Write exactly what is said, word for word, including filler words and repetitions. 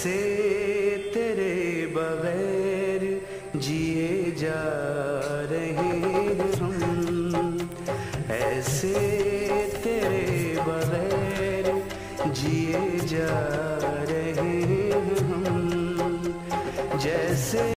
ऐसे तेरे बगैर जिए जा रहे हैं हम, ऐसे तेरे बगैर जिए जा रहे हैं हम, जैसे